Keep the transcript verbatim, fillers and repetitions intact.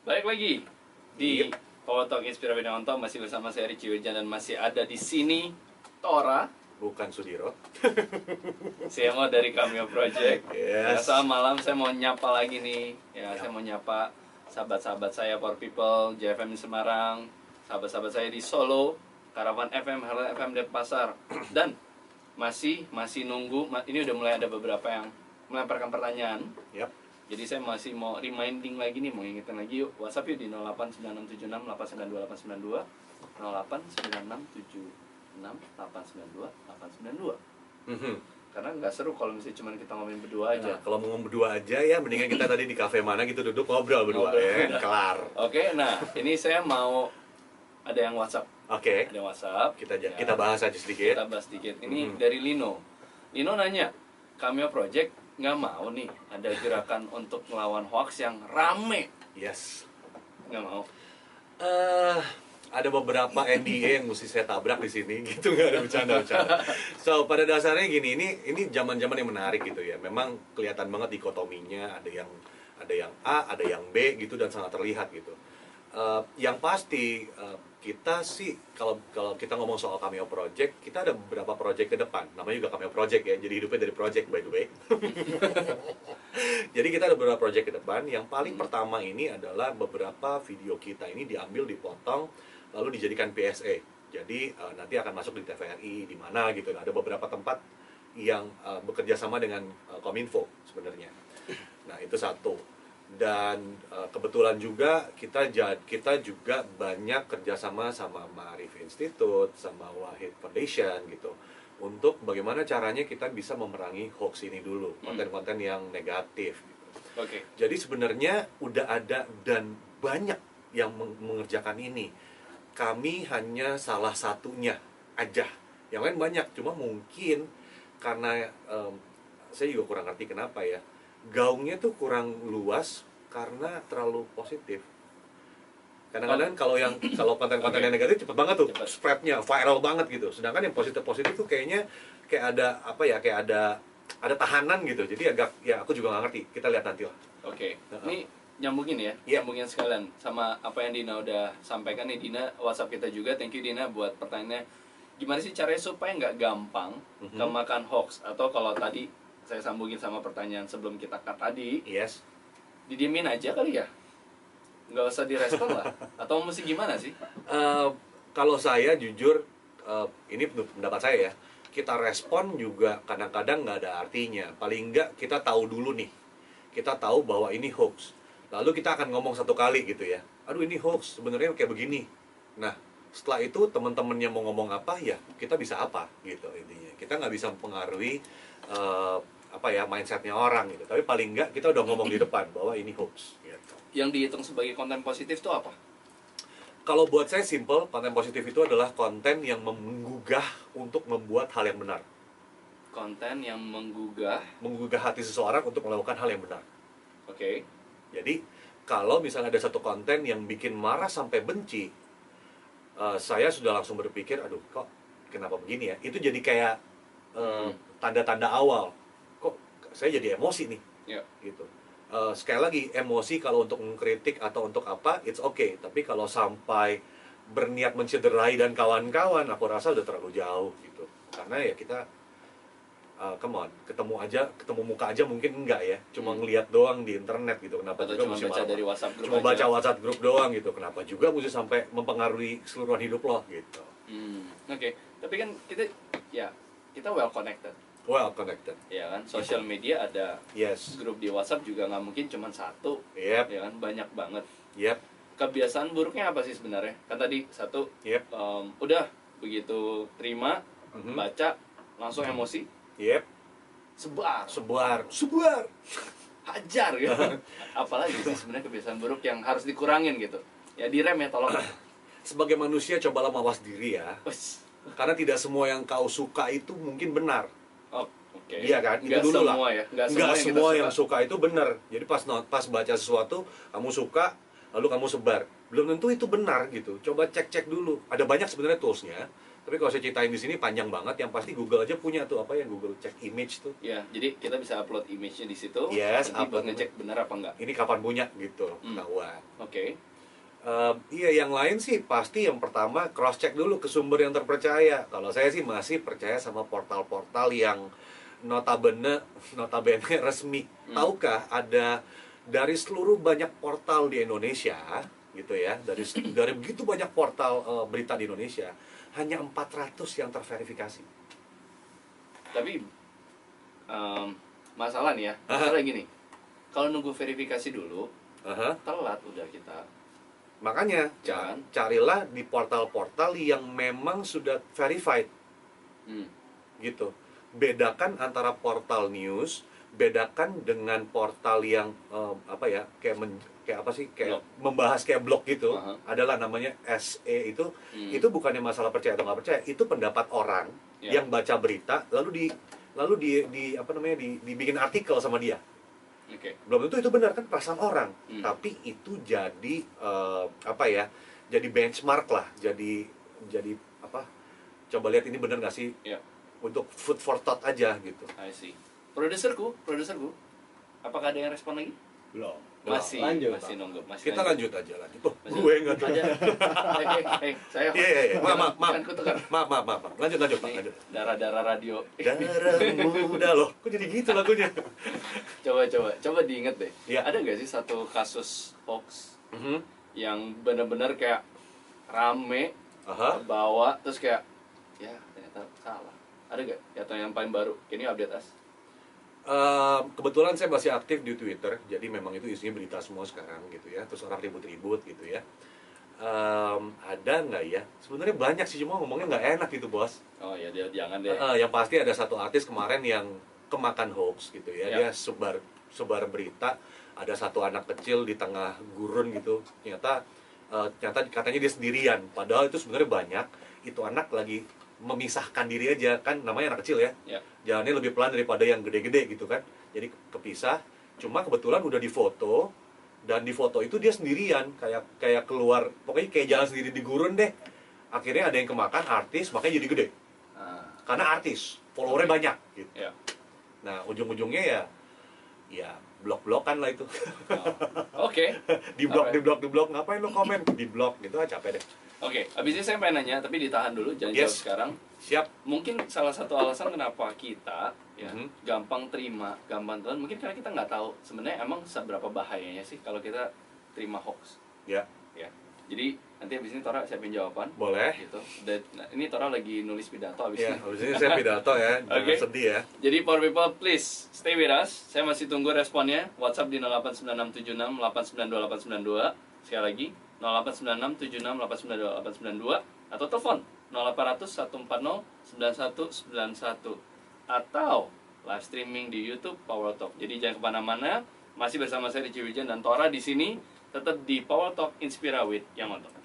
Balik lagi di Yep. Power Talk Inspirasi Nonton, masih bersama saya Richie Wirjan dan masih ada di sini Tora, Bukan Sudiro. saya mau dari Cameo Project. Ya, Yes. selamat malam, saya mau nyapa lagi nih. Ya, Yap. saya mau nyapa sahabat-sahabat saya Power People, J F M di Semarang, sahabat-sahabat saya di Solo, Karavan F M, Harlan F M Denpasar, dan masih masih nunggu. ma- Ini udah mulai ada beberapa yang melemparkan pertanyaan. Yap. Jadi saya masih mau reminding lagi nih, mau ingetin lagi yuk. WhatsApp yuk di nol delapan sembilan enam tujuh enam delapan sembilan dua delapan sembilan dua, nol delapan sembilan enam tujuh enam delapan sembilan dua delapan sembilan dua. Mhm. Karena nggak seru kalau misalnya cuma kita ngomongin berdua aja. Nah, kalau mau ngomong berdua aja ya, mendingan kita tadi di kafe mana gitu duduk ngobrol berdua Ngobrol. ya, kelar. Oke, nah ini saya mau ada yang WhatsApp, Oke. ada yang WhatsApp. Kita ja- Ya, kita bahas aja sedikit. Kita bahas sedikit. Ini Mhm. dari Lino. Lino nanya, Cameo Project nggak mau nih ada gerakan untuk melawan hoax yang rame. Yes. Nggak mau. Eh, ada beberapa N D A yang mesti saya tabrak di sini gitu, nggak ada bercanda-bercanda. So pada dasarnya gini, ini ini zaman-zaman yang menarik gitu ya. Memang kelihatan banget dikotominya, ada yang ada yang A, ada yang B gitu dan sangat terlihat gitu. Eh, yang pasti eh, kita sih kalau kalau kita ngomong soal Cameo Project, kita ada beberapa project ke depan. Namanya juga Cameo Project ya. Jadi hidupnya dari project by the way. Jadi kita ada beberapa project ke depan. Yang paling pertama ini adalah beberapa video kita ini diambil, dipotong, lalu dijadikan P S A. Jadi eh, nanti akan masuk di T V R I di mana gitu. Ada beberapa tempat yang eh, bekerja sama dengan eh, Kominfo sebenarnya. Nah itu satu. Dan eh, kebetulan juga kita ja- kita juga banyak kerjasama sama Ma'arif Institute, sama Wahid Foundation gitu, untuk bagaimana caranya kita bisa memerangi hoax ini dulu, konten-konten yang negatif gitu. Oke. Jadi sebenarnya udah ada dan banyak yang meng- mengerjakan ini. Kami hanya salah satunya aja. Yang lain banyak, cuma mungkin karena em, saya juga kurang ngerti kenapa ya. Gaungnya tuh kurang luas karena terlalu positif. Kadang-kadang kalau yang kalau konten-konten yang negatif cepet banget tuh Cepet. spreadnya, viral banget gitu. Sedangkan yang positif-positif tuh kayaknya kayak ada apa ya, kayak ada ada tahanan gitu. Jadi agak ya aku juga nggak ngerti. Kita lihat nanti lah. Oke, Heeh. ini nyambungin ya, Iya. nyambungin sekalian sama apa yang Dina udah sampaikan nih. Dina WhatsApp kita juga, thank you Dina buat pertanyaannya. Gimana sih caranya supaya nggak gampang Mhm. kemakan hoax? Atau kalau tadi saya sambungin sama pertanyaan sebelum kita cut tadi, Yes. didiemin aja kali ya? Nggak usah direspon lah? Atau mesti gimana sih? Eh, kalau saya jujur, eh, ini pendapat saya ya, kita respon juga kadang-kadang nggak ada artinya. Paling nggak kita tahu dulu nih, kita tahu bahwa ini hoax. Lalu kita akan ngomong satu kali gitu ya, aduh ini hoax, sebenarnya kayak begini. Nah, setelah itu teman-temannya mau ngomong apa ya, kita bisa apa gitu intinya. Kita nggak bisa mempengaruhi eh, apa ya mindsetnya orang gitu. Tapi paling nggak kita udah ngomong di depan bahwa ini hoax. Gitu. Yang dihitung sebagai konten positif itu apa? Kalau buat saya simple, konten positif itu adalah konten yang menggugah untuk membuat hal yang benar. Konten yang menggugah, Menggugah hati seseorang untuk melakukan hal yang benar. oke. Jadi, kalau misalnya ada satu konten yang bikin marah sampai benci, eh, saya sudah langsung berpikir, aduh kok kenapa begini ya? Itu jadi kayak eh, Hmm. tanda-tanda awal. Kok saya jadi emosi nih? Ya. Gitu. Eh, sekali lagi, emosi kalau untuk mengkritik atau untuk apa, it's okay. Tapi kalau sampai berniat mencederai dan kawan-kawan, aku rasa udah terlalu jauh gitu. Karena ya kita, uh, come on, ketemu aja, ketemu muka aja mungkin enggak ya. Cuma Hmm. ngeliat doang di internet gitu. Kenapa Atau juga cuma mesti baca marah? dari WhatsApp grup Cuma aja. baca WhatsApp grup doang gitu. Kenapa juga mesti sampai mempengaruhi keseluruhan hidup lo gitu. Hmm, oke. Tapi kan kita, ya, kita well connected. Well connected. Ya kan, sosial media ada Yes. grup di WhatsApp juga nggak mungkin cuma satu, Yep. ya kan, banyak banget. Yep. Kebiasaan buruknya apa sih sebenarnya? Kan tadi satu, Yep. em, udah begitu terima, Mhm. baca, langsung emosi, Yep. sebar, Sebar. Sebar. hajar gitu. Apalagi sih sebenarnya kebiasaan buruk yang harus dikurangin gitu. Ya direm ya tolong. Sebagai manusia cobalah mawas diri ya. Wes. Karena tidak semua yang kau suka itu mungkin benar. Oh, oke. Iya kan? Itu Nggak dulu lah. semua ya. Nggak semua, Nggak yang, kita semua suka. yang suka itu benar. Jadi pas not- pas baca sesuatu kamu suka, lalu kamu sebar. Belum tentu itu benar gitu. Coba cek-cek dulu. Ada banyak sebenarnya toolsnya. Tapi kalau saya ceritain di sini panjang banget, yang pasti Google aja punya tuh apa yang Google Check Image tuh. Ya, jadi kita bisa upload image-nya di situ. Yes, nanti buat upload ngecek benar apa enggak. Ini kapan punya gitu, Hmm. ketahuan. Oke. Uh, iya, yang lain sih pasti yang pertama cross check dulu ke sumber yang terpercaya. Kalau saya sih masih percaya sama portal-portal yang notabene notabene resmi. Hmm. Tahukah ada dari seluruh banyak portal di Indonesia gitu ya, dari dari begitu banyak portal uh, berita di Indonesia, hanya empat ratus yang terverifikasi. Tapi um, masalah nih ya, masalah gini. Kalau nunggu verifikasi dulu, Aha. telat udah kita. Makanya ca- Jangan. carilah di portal-portal yang memang sudah verified. Hmm. Gitu. Bedakan antara portal news, bedakan dengan portal yang eh, apa ya, kayak men, kayak apa sih, kayak Blog. membahas kayak blog gitu. Aha. Adalah namanya S E itu. Hmm. Itu bukannya masalah percaya atau nggak percaya, itu pendapat orang Ya. yang baca berita lalu di lalu di, di apa namanya di dibikin artikel sama dia. Oke. Belum tentu itu benar, kan perasaan orang. Hmm. Tapi itu jadi eh, apa ya, jadi benchmark lah, jadi jadi apa, coba lihat ini benar nggak sih, Ya. untuk food for thought aja gitu. I see. Produserku, produserku, apakah ada yang respon lagi? Belum. Masih, Lanjut, masih Pak. nunggu. Masih Kita lanjut aja lanjut. Oh, Masih- gue nggak tahu. Aja. Hei, hei, hei, saya. Iya iya iya, maaf maaf maaf. Jangan kutukar. Maaf maaf maaf. maaf. Lanjut lanjut Pak, Nih, lanjut. darah-darah radio. Darah muda loh. Kok jadi gitu lagunya? Coba coba coba diinget deh. Iya. Ada nggak sih satu kasus hoax Mhm. yang benar-benar kayak rame, Aha. bawa terus kayak ya ternyata salah. Ada nggak? Atau yang paling baru? Ini update as. Eh, kebetulan saya masih aktif di Twitter, jadi memang itu isinya berita semua sekarang gitu ya. Terus orang ribut-ribut gitu ya. Em, ada nggak ya? Sebenarnya banyak sih, cuma ngomongnya nggak enak gitu bos. Oh ya dia jangan Eh, deh. eh, yang pasti ada satu artis kemarin yang kemakan hoax gitu ya. Ya. Dia sebar sebar berita ada satu anak kecil di tengah gurun gitu. Ternyata eh, ternyata katanya dia sendirian. Padahal itu sebenarnya banyak. Itu anak lagi memisahkan diri aja, kan namanya anak kecil ya. Ya. Jalannya lebih pelan daripada yang gede-gede gitu kan. Jadi kepisah. Cuma kebetulan udah difoto, dan di foto itu dia sendirian, kayak kayak keluar, pokoknya kayak jalan sendiri di gurun deh. Akhirnya ada yang kemakan, artis, makanya jadi gede. Ah, Karena artis, followernya Oke. banyak gitu. ya. Nah, ujung-ujungnya ya ya blok-blokan lah itu. Oh. Oke. di blok, Alright. di blok, di blok, ngapain lo komen? Di blok gitu, ah, capek deh. Oke, abis ini saya pengen nanya, tapi ditahan dulu, jangan Yes. jawab sekarang. Siap. Mungkin salah satu alasan kenapa kita ya Mhm. gampang terima, gampang telan, mungkin karena kita nggak tahu sebenarnya emang seberapa bahayanya sih kalau kita terima hoax. Ya, Ya, jadi nanti abis ini Tora siapin jawaban. boleh. Gitu. Dan nah, ini Tora lagi nulis pidato abis Ya, ini. habis ini saya pidato ya, jangan Oke. sedih ya. Jadi for people please stay with us. Saya masih tunggu responnya. WhatsApp di nol delapan sembilan enam tujuh enam delapan sembilan dua delapan sembilan dua. Sekali lagi nol delapan sembilan enam tujuh enam delapan sembilan dua delapan sembilan dua atau telepon nol delapan nol nol satu empat nol sembilan satu sembilan satu atau live streaming di YouTube Power Talk. Jadi jangan kemana-mana. Masih bersama saya Richie Wijan dan Tora di sini tetap di Power Talk Inspira with Yamato.